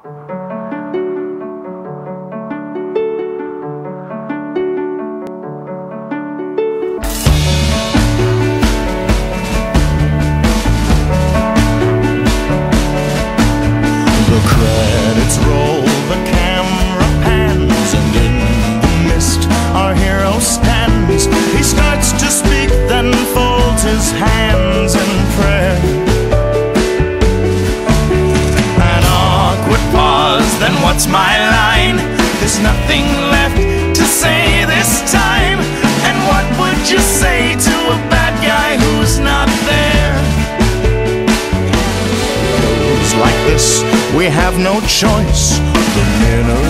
The credits roll, the camera pans, and in the mist our hero stands. He starts to speak, then folds his hands in prayer. An awkward pause, then what's my line? There's nothing left to say this time. And what would you say to a bad guy who's not there? Like this, we have no choice. The minute